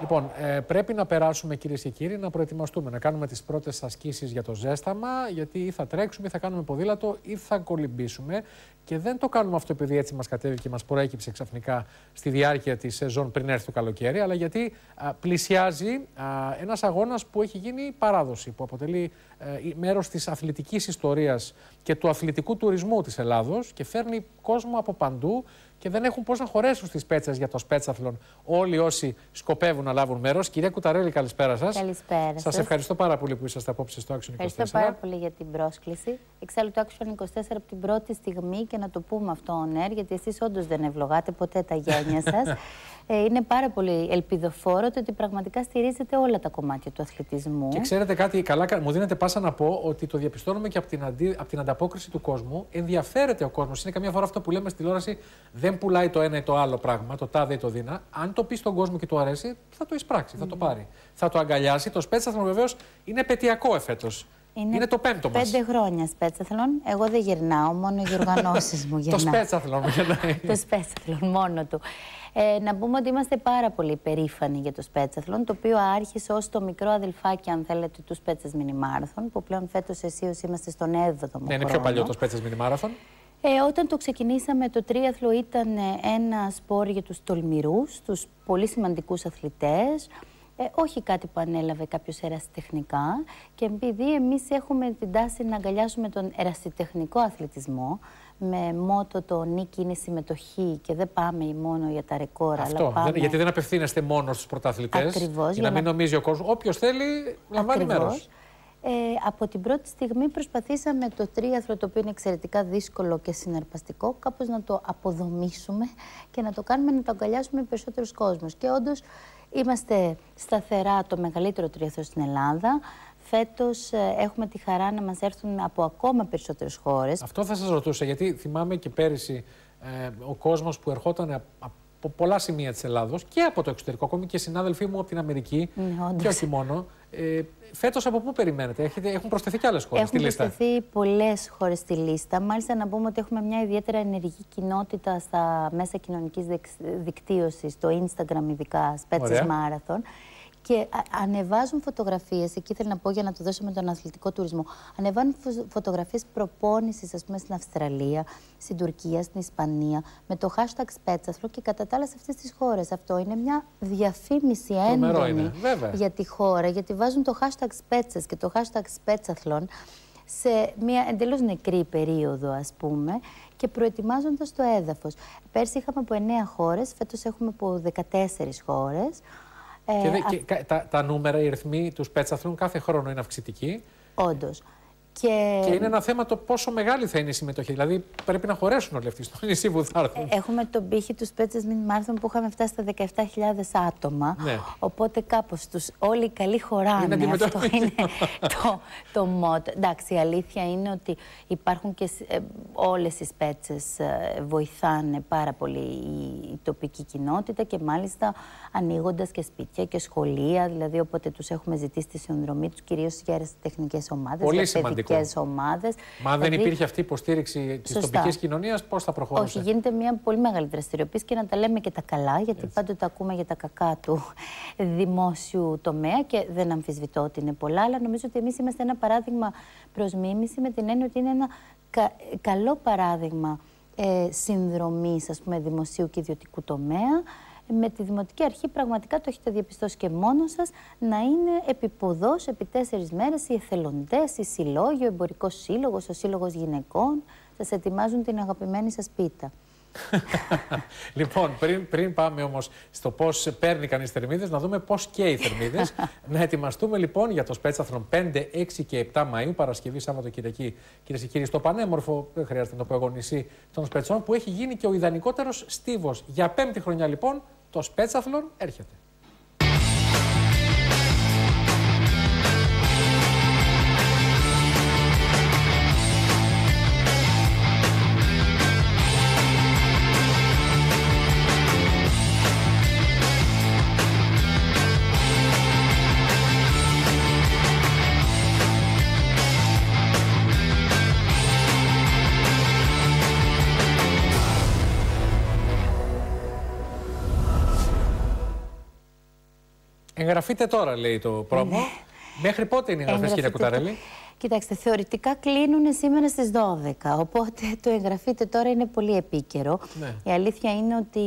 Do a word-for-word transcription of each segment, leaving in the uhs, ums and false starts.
Λοιπόν, ε, πρέπει να περάσουμε, κυρίες και κύριοι, να προετοιμαστούμε, να κάνουμε τις πρώτες ασκήσεις για το ζέσταμα, γιατί ή θα τρέξουμε, ή θα κάνουμε ποδήλατο, ή θα κολυμπήσουμε. Και δεν το κάνουμε αυτό επειδή έτσι μας κατέβηκε και μας προέκυψε ξαφνικά στη διάρκεια της σεζόν πριν έρθει το καλοκαίρι, αλλά γιατί α, πλησιάζει α, ένας αγώνας που έχει γίνει παράδοση, που αποτελεί α, μέρος της αθλητικής ιστορίας και του αθλητικού τουρισμού της Ελλάδος και φέρνει κόσμο από παντού. Και δεν έχουν πώς να χωρέσουν στις Πέτσες για το σπέτσαθλον όλοι όσοι σκοπεύουν να λάβουν μέρος. Κυρία Κουταρέλη, καλησπέρα σας. Καλησπέρα σας. ευχαριστώ πάρα πολύ που είσαστε απόψε στο Action είκοσι τέσσερα. Ευχαριστώ πάρα πολύ για την πρόσκληση. Εξάλλου το Action είκοσι τέσσερα από την πρώτη στιγμή, και να το πούμε αυτό on air, γιατί εσείς όντως δεν ευλογάτε ποτέ τα γένια σας. Είναι πάρα πολύ ελπιδοφόρο το ότι πραγματικά στηρίζετε όλα τα κομμάτια του αθλητισμού. Και ξέρετε κάτι, καλά, μου δίνετε πάσα να πω ότι το διαπιστώνουμε και από την, αντι... από την ανταπόκριση του κόσμου. Ενδιαφέρεται ο κόσμος. Είναι καμιά φορά αυτό που λέμε στη τηλεόραση, δεν πουλάει το ένα ή το άλλο πράγμα, το τάδε ή το δίνα. Αν το πει στον κόσμο και του αρέσει, θα το εισπράξει, θα mm. το πάρει. Θα το αγκαλιάσει. Το σπέτσαθλον βεβαίως είναι επαιτειακό εφέτος. Είναι, είναι το πέμπτο μας. Πέντε χρόνια σπέτσαθλον. Εγώ δεν γυρνάω, μόνο οι οργανώσεις μου γυρνάω. Το σπέτσαθλον γυρνάει. Το σπέτσαθλον μόνο του. Ε, να πούμε ότι είμαστε πάρα πολύ περήφανοι για το σπέτσαθλον, το οποίο άρχισε ως το μικρό αδελφάκι, αν θέλετε, του Σπέτσες Μίνι Μάραθον, που πλέον φέτος αισίως είμαστε στον έβδομο ναι, είναι πιο παλιό το Σπέτσες Μίνι Μάραθον. Ε, όταν το ξεκινήσαμε, το τρίαθλο ήταν ένα σπορ για τους τολμηρούς, τους πολύ σημαντικούς αθλητές. Ε, όχι κάτι που ανέλαβε κάποιος ερασιτεχνικά, και επειδή εμείς έχουμε την τάση να αγκαλιάσουμε τον ερασιτεχνικό αθλητισμό με μότο το νίκη είναι συμμετοχή και δεν πάμε μόνο για τα ρεκόρ. Αυτό, αλλά πάμε... δεν, γιατί δεν απευθύνεστε μόνο στους πρωταθλητές. Ακριβώς, για, για να μην να... νομίζει ο κόσμος. Όποιος θέλει λαμβάνει μέρος. Ε, από την πρώτη στιγμή προσπαθήσαμε το τρίαθλο, το οποίο είναι εξαιρετικά δύσκολο και συναρπαστικό, κάπως να το αποδομήσουμε και να το κάνουμε να το αγκαλιάσουμε με περισσότερους κόσμους. Και όντως είμαστε σταθερά το μεγαλύτερο τρίαθλο στην Ελλάδα. Φέτος ε, έχουμε τη χαρά να μας έρθουν από ακόμα περισσότερες χώρες. Αυτό θα σας ρωτούσα, γιατί θυμάμαι και πέρυσι ε, ο κόσμος που ερχόταν από πολλά σημεία της Ελλάδος και από το εξωτερικό, ακόμη και συνάδελφοί μου από την Αμερική, mm, και όχι μόνο. Ε, φέτος από πού περιμένετε, έχετε, έχουν προσθεθεί και άλλες χώρες έχουν στη λίστα? Έχουν προσθεθεί πολλές χώρες στη λίστα. Μάλιστα να πούμε ότι έχουμε μια ιδιαίτερα ενεργή κοινότητα στα μέσα κοινωνικής δικτύωσης, το Instagram ειδικά, Σπέτσες Marathon. Και ανεβάζουν φωτογραφίες, εκεί θέλω να πω για να το δώσω με τον αθλητικό τουρισμό, ανεβάζουν φωτογραφίες προπόνησης, ας πούμε, στην Αυστραλία, στην Τουρκία, στην Ισπανία, με το hashtag σπέτσαθλο και κατά τα άλλα σε αυτές τις χώρες. Αυτό είναι μια διαφήμιση έντονη για τη χώρα, γιατί βάζουν το hashtag σπέτσες και το hashtag σπέτσαθλον σε μια εντελώς νεκρή περίοδο, ας πούμε, και προετοιμάζοντας το έδαφος. Πέρσι είχαμε από εννέα χώρες, φέτος έχουμε από δεκατέσσερις χώρες. Και, δε, και α... τα, τα νούμερα, οι αριθμοί του σπέτσαθλων κάθε χρόνο είναι αυξητικοί. Όντως. Και... και είναι ένα θέμα το πόσο μεγάλη θα είναι η συμμετοχή. Δηλαδή πρέπει να χωρέσουν όλοι αυτοί στο νησί που θα έρθουν. Έχουμε τον πύχη του Σπέτσες Μίνι Μάραθον που είχαμε φτάσει στα δεκαεπτά χιλιάδες άτομα. Ναι. Οπότε κάπως τους όλοι οι καλοί χωράνε. Είναι αυτό είναι το, το μότο. Εντάξει, η αλήθεια είναι ότι υπάρχουν και ε, όλες οι Σπέτσες ε, βοηθάνε πάρα πολύ η, η τοπική κοινότητα και μάλιστα ανοίγοντας και σπίτια και σχολεία. Δηλαδή, όποτε τους έχουμε ζητήσει τη συνδρομή τους, κυρίως για αερασιτεχνικές ομάδες. Πολύ σημαντικό. Ομάδες. Μα αν δηλαδή, δεν υπήρχε αυτή η υποστήριξη της τοπικής κοινωνίας, πώς θα προχωρούσε? Όχι, γίνεται μια πολύ μεγάλη δραστηριοποίηση και να τα λέμε και τα καλά, γιατί έτσι πάντοτε ακούμε για τα κακά του δημόσιου τομέα και δεν αμφισβητώ ότι είναι πολλά, αλλά νομίζω ότι εμείς είμαστε ένα παράδειγμα προς μίμηση, με την έννοια ότι είναι ένα κα, καλό παράδειγμα ε, συνδρομής, ας πούμε, δημοσίου και ιδιωτικού τομέα. Με τη Δημοτική Αρχή πραγματικά το έχετε διαπιστώσει και μόνο σας, να είναι επιποδός επί τέσσερις μέρες οι εθελοντές, οι συλλόγοι, ο Εμπορικός Σύλλογος, ο Σύλλογος Γυναικών, σας ετοιμάζουν την αγαπημένη σας πίτα. Λοιπόν, πριν, πριν πάμε όμως στο πώς παίρνει κανείς θερμίδες, να δούμε πώς καίει θερμίδες. Να ετοιμαστούμε λοιπόν για το Σπέτσαθλον πέντε, έξι και επτά Μαΐου, Παρασκευή, Σάββατο, Κυριακή, κυρίες και κύριοι, στο πανέμορφο, δεν χρειάζεται να το πω εγώ, νησί των Σπετσών, που έχει γίνει και ο ιδανικότερος στίβος. Για πέμπτη χρονιά λοιπόν το Σπέτσαθλον έρχεται. Εγγραφείτε τώρα, λέει το πρόμο. Ναι. Μέχρι πότε είναι οι εγγραφές, κύριε Κουταρέλη? Κοιτάξτε, θεωρητικά κλείνουν σήμερα στις δώδεκα, οπότε το εγγραφείτε τώρα είναι πολύ επίκαιρο. Ναι. Η αλήθεια είναι ότι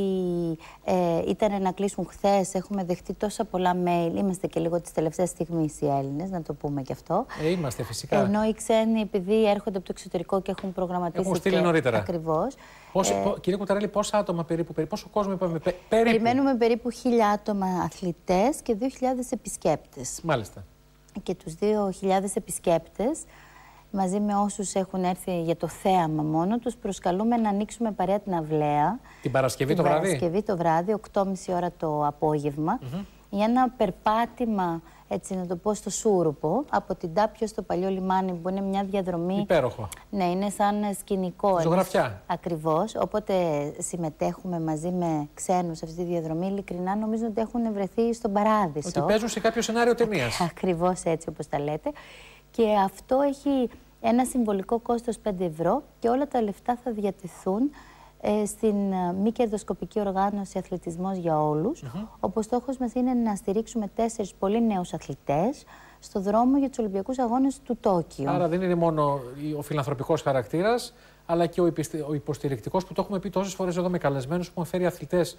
ε, ήταν να κλείσουν χθες, έχουμε δεχτεί τόσα πολλά mail, είμαστε και λίγο τις τελευταίες στιγμής οι Έλληνες, να το πούμε και αυτό. Ε, είμαστε φυσικά. Ενώ οι ξένοι, επειδή έρχονται από το εξωτερικό και έχουν προγραμματίσει. Έχουν στείλει νωρίτερα. Ακριβώς. Πόσοι, ε, κύριε Κουταρέλη, πόσα άτομα περίπου, περίπου, πόσο κόσμο είπαμε, περίπου? Περιμένουμε περίπου χίλια άτομα αθλητές και δύο χιλιάδες επισκέπτες. Μάλιστα. Και τους δύο χιλιάδες επισκέπτες, μαζί με όσους έχουν έρθει για το θέαμα μόνο τους, προσκαλούμε να ανοίξουμε παρέα την αυλαία. Την Παρασκευή την το βράδυ? Την Παρασκευή το βράδυ, οκτώ και μισή ώρα το απόγευμα, mm-hmm. για ένα περπάτημα, έτσι να το πω, στο Σούρουπο, από την Τάπιο στο Παλιό Λιμάνι, που είναι μια διαδρομή. Υπέροχο. Ναι, είναι σαν σκηνικό. Ζωγραφιά. Ακριβώς. Οπότε συμμετέχουμε μαζί με ξένους σε αυτή τη διαδρομή. Ειλικρινά νομίζω ότι έχουν βρεθεί στον παράδεισο. Ότι παίζουν σε κάποιο σενάριο ταινίας. Ακριβώς έτσι όπως τα λέτε. Και αυτό έχει ένα συμβολικό κόστος πέντε ευρώ και όλα τα λεφτά θα διατεθούν ε, στην μη κερδοσκοπική οργάνωση Αθλητισμός για Όλους, mm-hmm. όπου ο στόχος μας είναι να στηρίξουμε τέσσερις πολύ νέους αθλητές στο δρόμο για τους Ολυμπιακούς Αγώνες του Τόκιο. Άρα δεν είναι μόνο ο φιλανθρωπικός χαρακτήρας, αλλά και ο υποστηρικτικός, που το έχουμε πει τόσες φορές εδώ με καλεσμένους, που έχουν φέρει αθλητές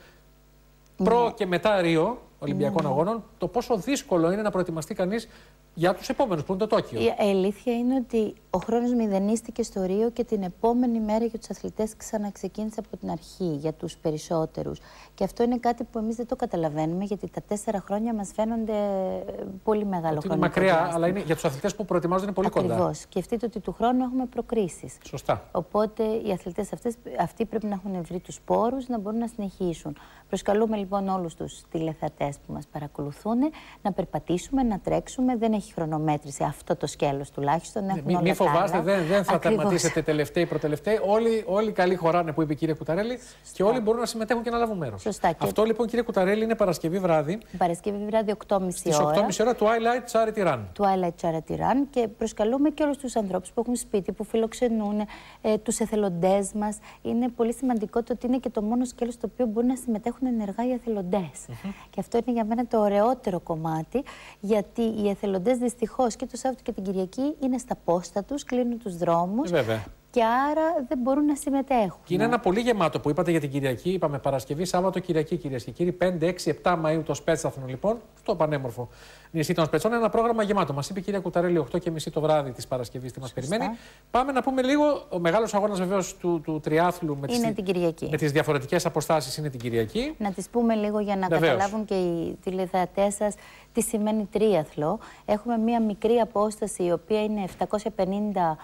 προ ναι. και μετά Ρίο Ολυμπιακών ναι. Αγώνων, το πόσο δύσκολο είναι να προετοιμαστεί κανείς για τους επόμενους που είναι το Τόκιο. Η αλήθεια είναι ότι ο χρόνος μηδενίστηκε στο Ρίο και την επόμενη μέρα για τους αθλητές ξαναξεκίνησε από την αρχή για τους περισσότερους. Και αυτό είναι κάτι που εμείς δεν το καταλαβαίνουμε, γιατί τα τέσσερα χρόνια μας φαίνονται πολύ μεγάλο χρόνο. Είναι μακριά, διάστημα. Αλλά είναι, για τους αθλητές που προετοιμάζονται είναι πολύ Ακριβώς. κοντά. Ακριβώς. Σκεφτείτε ότι του χρόνου έχουμε προκρίσεις. Σωστά. Οπότε οι αθλητές αυτές, αυτοί πρέπει να έχουν βρει τους πόρους να μπορούν να συνεχίσουν. Προσκαλούμε λοιπόν όλους τους τηλεθεατές που μας παρακολουθούν να περπατήσουμε, να τρέξουμε. Δεν έχει χρονομέτρηση αυτό το σκέλος τουλάχιστον. Ναι, μην μη φοβάστε, δεν, δεν θα Ακριβώς. τερματίσετε τελευταίοι προτελευταίοι. Όλοι, όλοι καλοί χωράνε, που είπε η κυρία Κουταρέλη, Σωστά. και όλοι μπορούν να συμμετέχουν και να λάβουν μέρος. Σωστά. Αυτό και... λοιπόν, κύριε Κουταρέλη, είναι Παρασκευή βράδυ. Παρασκευή βράδυ, οκτώ και μισή ώρα. Στις οκτώ και μισή ώρα, Twilight Charity Run. Twilight Charity Run. Και προσκαλούμε και όλους τους ανθρώπους που έχουν σπίτι, που φιλοξενούν, ε, τους εθελοντές μας. Είναι πολύ σημαντικό το ότι είναι και το μόνο σκέλος στο οποίο μπορούν να συμμετέχουν ενεργά οι εθελοντές. Mm-hmm. Και αυτό είναι για μένα το ωραιότερο κομμάτι, γιατί οι εθελοντές δυστυχώς και το Σάββατο και την Κυριακή είναι στα πόστα τους, κλείνουν τους δρόμους. Βέβαια. Και άρα δεν μπορούν να συμμετέχουν. Και είναι ένα πολύ γεμάτο που είπατε για την Κυριακή. Είπαμε Παρασκευή, Σάββατο, Κυριακή, κυρίες και κύριοι. πέντε, έξι, επτά Μαΐου το Σπέτσταθνο, λοιπόν, στο πανέμορφο νησί των Σπετσών. Ένα πρόγραμμα γεμάτο. Μας είπε η κυρία Κουταρέλη, οκτώ και μισή το βράδυ της Παρασκευής τι μας περιμένει. Πάμε να πούμε λίγο. Ο μεγάλος αγώνας βεβαίως του, του τριάθλου με είναι τις, την Κυριακή. με τις διαφορετικές αποστάσεις είναι την Κυριακή. Να τις πούμε λίγο για να βεβαίως. καταλάβουν και οι τηλεθεατές σας τι σημαίνει τρίαθλο. Έχουμε μία μικρή απόσταση, η οποία είναι επτακόσια πενήντα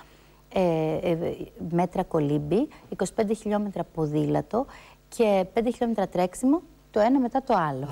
Ε, ε, μέτρα κολύμπι, είκοσι πέντε χιλιόμετρα ποδήλατο και πέντε χιλιόμετρα τρέξιμο, το ένα μετά το άλλο.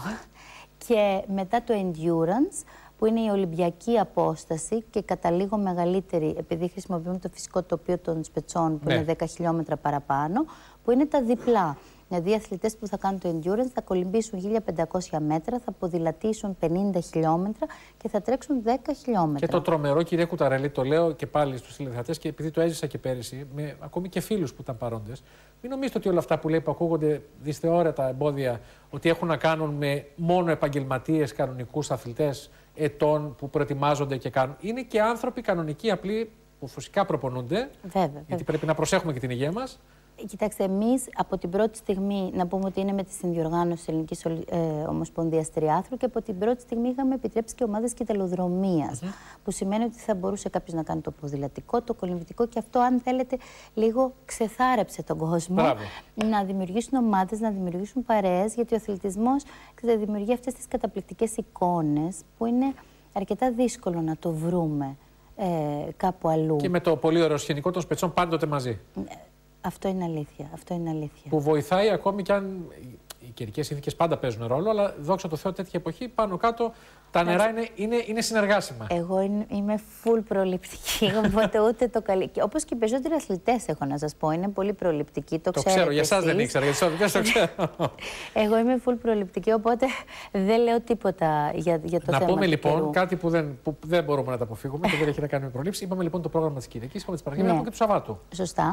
Και μετά το endurance, που είναι η ολυμπιακή απόσταση και κατά λίγο μεγαλύτερη, επειδή χρησιμοποιούμε το φυσικό τοπίο των Σπετσών, που ναι. είναι δέκα χιλιόμετρα παραπάνω, που είναι τα διπλά. Δηλαδή οι αθλητές που θα κάνουν το endurance θα κολυμπήσουν χίλια πεντακόσια μέτρα, θα ποδηλατήσουν πενήντα χιλιόμετρα και θα τρέξουν δέκα χιλιόμετρα. Και το τρομερό, κυρία Κουταρέλη, το λέω και πάλι στους τηλεθεατές, και επειδή το έζησα και πέρυσι, με ακόμη και φίλους που ήταν παρόντες, μην νομίζετε ότι όλα αυτά που λέει που ακούγονται δυσθεώρητα εμπόδια, ότι έχουν να κάνουν με μόνο επαγγελματίες, κανονικούς αθλητές ετών που προετοιμάζονται και κάνουν. Είναι και άνθρωποι κανονικοί, απλοί, που φυσικά προπονούνται. Βέβαια, γιατί βέβαια. πρέπει να προσέχουμε και την υγεία μας. Κοιτάξτε, εμείς από την πρώτη στιγμή, να πούμε ότι είναι με τη συνδιοργάνωση της Ελληνικής ε, Ομοσπονδίας Τριάθλου, και από την πρώτη στιγμή είχαμε επιτρέψει και ομάδες κυτελοδρομίας. Mm-hmm. Που σημαίνει ότι θα μπορούσε κάποιος να κάνει το ποδηλατικό, το κολυμβητικό, και αυτό, αν θέλετε, λίγο ξεθάρεψε τον κόσμο. Μπράβο. Να δημιουργήσουν ομάδες, να δημιουργήσουν παρέες, γιατί ο αθλητισμός δημιουργεί αυτές τις καταπληκτικές εικόνες που είναι αρκετά δύσκολο να το βρούμε ε, κάπου αλλού. Και με το πολύ ωραίο σκηνικό των Σπετσών πάντοτε μαζί. Αυτό είναι αλήθεια. Αυτό είναι αλήθεια. Που βοηθάει, ακόμη κι αν οι καιρικές συνθήκες πάντα παίζουν ρόλο, αλλά δόξα τω Θεώ, τέτοια εποχή πάνω κάτω τα νερά είναι, είναι, είναι συνεργάσιμα. Εγώ είμαι full προληπτική, οπότε ούτε το καλή. Όπως και οι περισσότεροι αθλητές, έχω να σας πω, είναι πολύ προληπτικοί. Το, το ξέρω, για εσάς δεν ήξερα, για τις το ξέρω. Εγώ είμαι full προληπτική, οπότε δεν λέω τίποτα για, για το να θέμα. Να πούμε λοιπόν καιρού. κάτι που δεν, που δεν μπορούμε να τα αποφύγουμε και δεν έχει να κάνει με προλήψη. Είπαμε λοιπόν το πρόγραμμα της Κυριακής, είπαμε της Παρασκευής, ναι. και του Σαββάτου. Σωστά.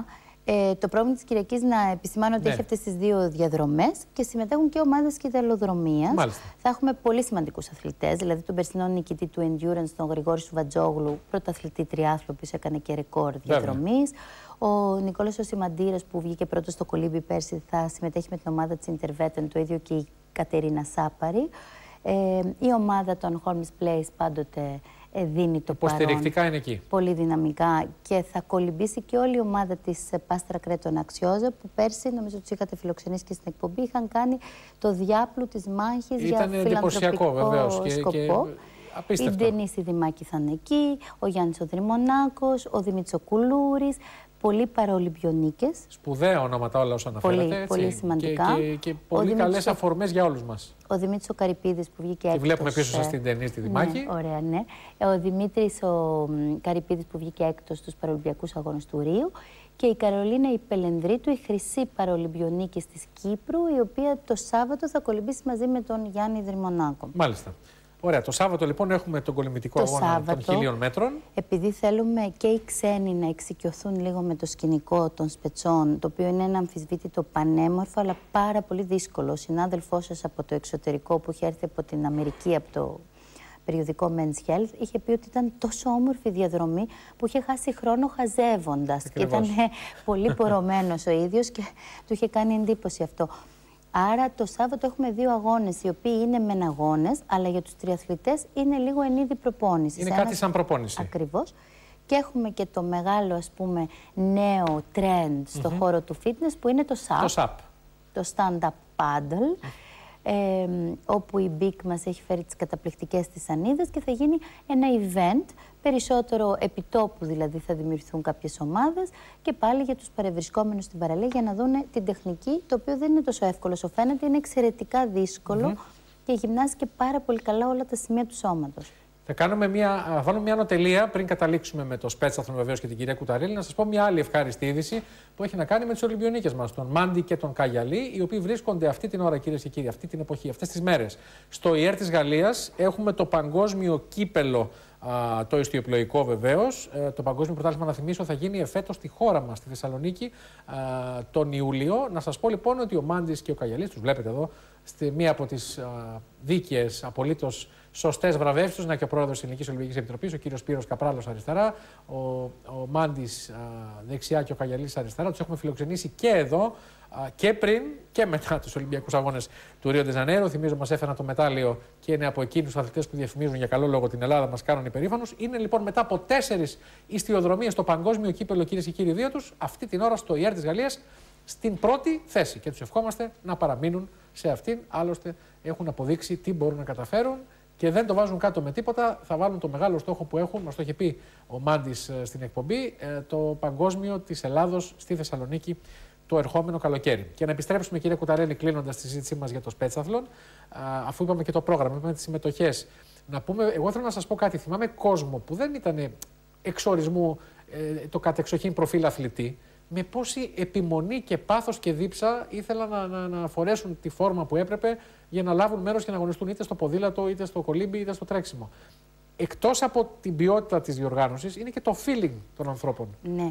Ε, το πρόγραμμα της Κυριακής, να επισημάνω ότι ναι. έχει αυτές τις δύο διαδρομές και συμμετέχουν και ομάδες κυτελοδρομίας. Μάλιστα. Θα έχουμε πολύ σημαντικούς αθλητές, δηλαδή τον περσινό νικητή του Endurance, τον Γρηγόρη Σουβατζόγλου, πρωταθλητή τριάθλου, που έκανε και ρεκόρ διαδρομής. Ο Νικόλας ο Σιμαντήρας, που βγήκε πρώτος στο κολύμπι πέρσι, θα συμμετέχει με την ομάδα της Intervetten, το ίδιο και η Κατερίνα Σάπαρη. Ε, η ομάδα των Holmes Place πάντοτε ε, δίνει το παρόν. Υποστηρικτικά είναι εκεί. Πολύ δυναμικά, και θα κολυμπήσει και όλη η ομάδα της Πάστρα Κρέτον Αξιόζα, που πέρσι, νομίζω τους είχατε φιλοξενήσει και στην εκπομπή, είχαν κάνει το διάπλου της μάχης για φιλανθρωπικό βεβαίως, σκοπό. Και, και... Απίστευτο. Η Ντενίση Δημάκη θα είναι εκεί, ο Γιάννης ο Δρυμονάκος, ο Δημήτρης ο Κουλούρης, πολλοί παραολυμπιονίκες. Σπουδαία ονόματα όλα όσα αναφέρατε. Πολύ, έτσι. πολύ σημαντικά. Και, και, και πολύ καλές αφορμές για όλους μας. Ο Δημήτρης ο Καρυπίδης, που βγήκε έκτος. Τη βλέπουμε πίσω σας στην Ντενίση τη Δημάκη. Ναι, ωραία, ναι. Ο Δημήτρης ο Καρυπίδης, που βγήκε έκτος στους Παραολυμπιακούς Αγώνες του Ρίου. Και η Καρολίνα η Πελενδρίτου, η χρυσή παραολυμπιονίκης της Κύπρου, η οποία το Σάββατο θα κολυμπήσει μαζί με τον Γιάννη Δρυμονάκο. Μάλιστα. Ωραία. Το Σάββατο λοιπόν έχουμε τον κολυμβητικό το αγώνα Σάββατο, των χίλιων μέτρων. Επειδή θέλουμε και οι ξένοι να εξοικειωθούν λίγο με το σκηνικό των σπετσών, το οποίο είναι ένα αμφισβήτητο πανέμορφο, αλλά πάρα πολύ δύσκολο. Ο συνάδελφός σας από το εξωτερικό, που είχε έρθει από την Αμερική, από το περιοδικό Men's Health, είχε πει ότι ήταν τόσο όμορφη διαδρομή που είχε χάσει χρόνο χαζεύοντας. Και ήταν πολύ πορωμένος ο ίδιος και του είχε κάνει εντύπωση αυτό. Άρα το Σάββατο έχουμε δύο αγώνες, οι οποίοι είναι μεν αγώνες, αλλά για τους τριαθλητές είναι λίγο εν είδη προπόνηση. Είναι κάτι σαν προπόνηση. Ακριβώς. Και έχουμε και το μεγάλο, ας πούμε, νέο trend στο mm-hmm. χώρο του fitness, που είναι το σαπ. Το σαπ. Το stand-up paddle. Mm. Ε, όπου η Μπικ μας έχει φέρει τις καταπληκτικές της σανίδες και θα γίνει ένα event, περισσότερο επιτόπου δηλαδή θα δημιουργηθούν κάποιες ομάδες, και πάλι για τους παρευρισκόμενους στην παραλία για να δουν την τεχνική, το οποίο δεν είναι τόσο εύκολο όσο φαίνεται, είναι εξαιρετικά δύσκολο mm-hmm. και γυμνάζει και πάρα πολύ καλά όλα τα σημεία του σώματος. Θα κάνουμε μια, θα βάλουμε μια ανωτελεία πριν καταλήξουμε με το Σπέτσαθλον βεβαίως και την κυρία Κουταρίλη. Να σας πω μια άλλη ευχάριστη είδηση που έχει να κάνει με τους Ολυμπιονίκες μας, τον Μάντι και τον Καγιαλή, οι οποίοι βρίσκονται αυτή την ώρα, κυρίες και κύριοι, αυτή την εποχή, αυτές τις μέρες, στο ΙΕΡ της Γαλλίας. Έχουμε το παγκόσμιο κύπελο, α, το ιστιοπλοϊκό βεβαίως. Ε, το παγκόσμιο πρωτάθλημα, να θυμίσω, θα γίνει εφέτος στη χώρα μας, στη Θεσσαλονίκη, α, τον Ιούλιο. Να σας πω λοιπόν ότι ο Μάντις και ο Καγιαλής, τους βλέπετε εδώ, στη μία από τις δίκαιες, απολύτως σωστές βραβεύσεις τους, να και ο πρόεδρος της Ελληνικής Ολυμπιακής Επιτροπής, ο κύριος Σπύρος Καπράλος αριστερά, ο, ο Μάντις α, δεξιά και ο Καγιαλής αριστερά. Τους έχουμε φιλοξενήσει και εδώ α, και πριν και μετά τους Ολυμπιακούς Αγώνες του Ρίο ντε Ζανέιρο. Θυμίζω, μας έφεραν το μετάλλιο και είναι από εκείνους τους αθλητές που διαφημίζουν για καλό λόγο την Ελλάδα, μας κάνουν υπερήφανους. Είναι λοιπόν μετά από τέσσερις ιστιοδρομίες στο παγκόσμιο κύπελο, κυρίες και κύριοι, δύο τους, αυτή την ώρα στο ΙΕΡ της Γαλλίας, στην πρώτη θέση. Και τους ευχόμαστε να παραμείνουν σε αυτήν. Άλλωστε έχουν αποδείξει τι μπορούν να καταφέρουν και δεν το βάζουν κάτω με τίποτα. Θα βάλουν το μεγάλο στόχο που έχουν, μας το είχε πει ο Μάντις στην εκπομπή, το παγκόσμιο της Ελλάδος στη Θεσσαλονίκη το ερχόμενο καλοκαίρι. Και να επιστρέψουμε, κύριε Κουταρέλη, κλείνοντας τη συζήτησή μας για το Σπέτσαθλον, αφού είπαμε και το πρόγραμμα, είπαμε τις συμμετοχές. Να πούμε, εγώ θέλω να σας πω κάτι. Θυμάμαι κόσμο που δεν ήταν εξορισμού ε, το κατεξοχήν προφίλ αθλητή, με πόση επιμονή και πάθος και δίψα ήθελαν να, να, να φορέσουν τη φόρμα που έπρεπε για να λάβουν μέρος και να αγωνιστούν είτε στο ποδήλατο, είτε στο κολύμπι, είτε στο τρέξιμο. Εκτός από την ποιότητα της διοργάνωσης, είναι και το feeling των ανθρώπων. Ναι.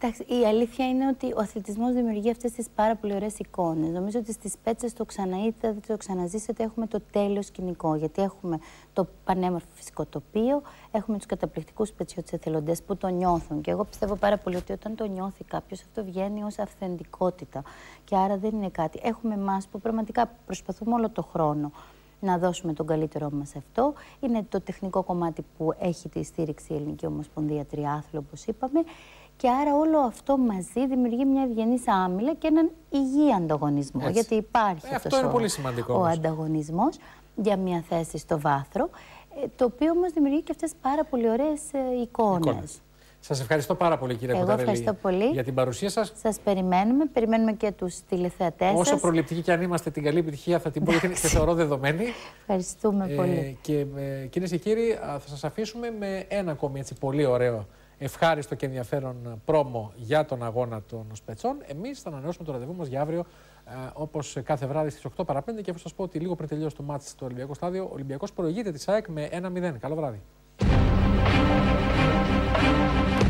Η αλήθεια είναι ότι ο αθλητισμός δημιουργεί αυτές τις πάρα πολύ ωραίες εικόνες. Νομίζω ότι στις Πέτσες το ξαναείδατε, το ξαναζήσατε, έχουμε το τέλειο σκηνικό. Γιατί έχουμε το πανέμορφο φυσικό τοπίο, έχουμε τους καταπληκτικούς πετσιώτες εθελοντές που το νιώθουν. Και εγώ πιστεύω πάρα πολύ ότι όταν το νιώθει κάποιος, αυτό βγαίνει ως αυθεντικότητα. Και άρα δεν είναι κάτι. Έχουμε εμάς που πραγματικά προσπαθούμε όλο το χρόνο να δώσουμε τον καλύτερό μας σε αυτό. Είναι το τεχνικό κομμάτι που έχει τη στήριξη η Ελληνική Ομοσπονδία Τριάθλου, όπως είπαμε. Και άρα όλο αυτό μαζί δημιουργεί μια ευγενή άμυλα και έναν υγιή ανταγωνισμό. Έτσι. Γιατί υπάρχει ε, αυτό είναι πολύ σημαντικό, ο ανταγωνισμός για μια θέση στο βάθρο, το οποίο όμως δημιουργεί και αυτές πάρα πολύ ωραίες ε, εικόνες. εικόνες. Σας ευχαριστώ πάρα πολύ, κύριε Κουταρέλη, για την παρουσία σας. Σας περιμένουμε. Περιμένουμε και τους τηλεθεατές σας. Όσο προληπτικοί και αν είμαστε, την καλή επιτυχία θα την πω και θεωρώ δεδομένη. Ευχαριστούμε ε, πολύ. Και ε, κυρίες και κύριοι, θα σας αφήσουμε με ένα ακόμη έτσι πολύ ωραίο, ευχάριστο και ενδιαφέρον πρόμο για τον αγώνα των Σπετσών. Εμείς θα ανανεώσουμε το ραντεβού μας για αύριο, ε, όπως κάθε βράδυ στις οκτώ παρά πέντε. Και θα σας πω ότι λίγο πριν τελειώσει το μάτς στο Ολυμπιακό Στάδιο, ο Ολυμπιακός προηγείται της ΑΕΚ με ένα μηδέν. Καλό βράδυ.